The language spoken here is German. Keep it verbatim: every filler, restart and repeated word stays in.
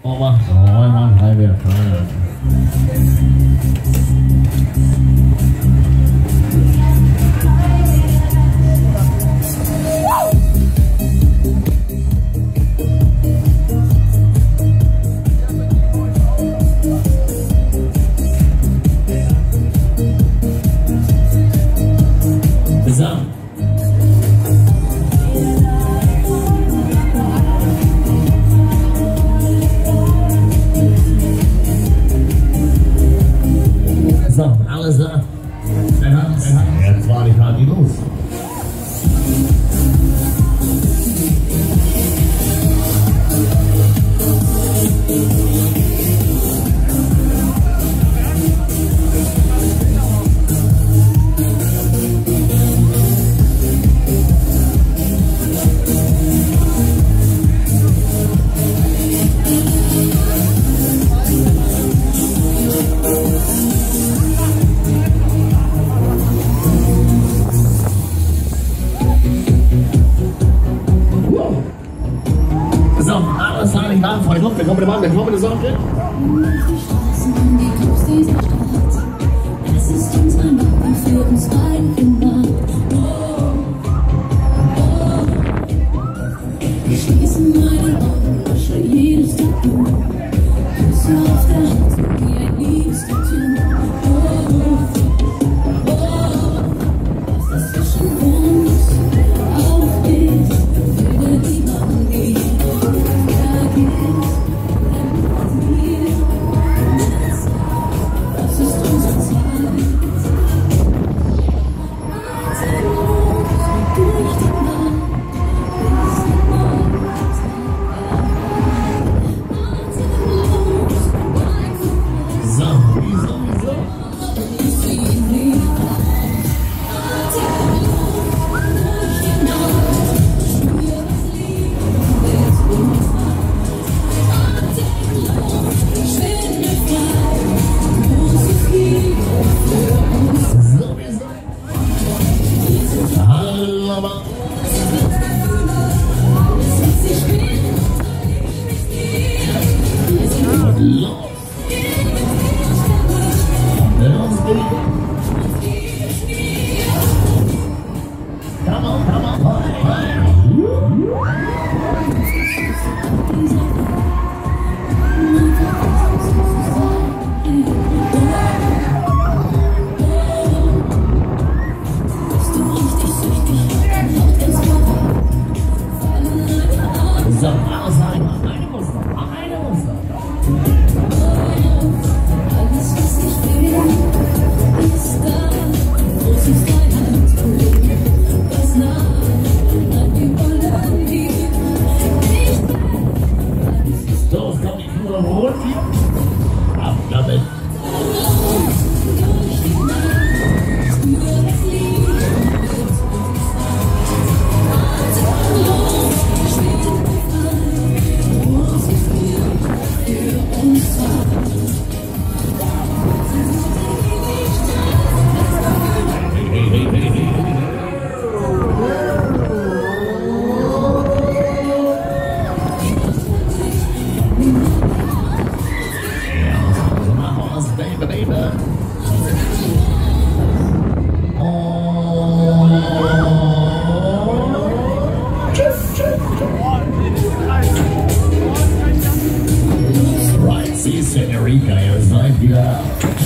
Oh, mach, oh, mach drei Wert. So, alles da. Jetzt war die Party los. So, alles da, nicht warm, Freunde. Wir kommen mit dem Mann, wir kommen mit der Sonne. Die Straßen, die Clubs dieser Stadt. Es ist uns ein Ort für uns beide gemacht. Oh, oh. Wir schließen meine Augen, wasche jedes Tattoo. Küsse auf der Hand, wie ein Liebestattoo. Oh, oh, was das zwischen uns auch ist, würde niemand nie vergessen. Das ist unser Zeit. Atemlos durch die Nacht, bis die Morgen atemlos weit vorbei. So, wieso, wieso? Ich zieh mich auf. Atemlos durch die Nacht, spür das Leben mit uns macht. Atemlos, schwinde frei, große Fliege für uns. So, wieso? Hallo, Mann. Und los. Los, Baby. Come on, come on, hey, so, alles einmal. Eine muss noch, eine muss noch. Alles, was ich will, ist da. Große Freiheit, was nah, an dem Wollen liegt. So, es kommt die Kuh am Rot hier. Ab damit. Durch die Nacht, spür das Leben mit uns macht. Atemlos, schwinde frei, große Fliege für uns macht. Hey, hey, hey, hey, hey. Ja, so machen wir das, Baby, Baby. Oh. Tschüss, tschüss, tschüss. Right, see, Senorita, ihr seid wieder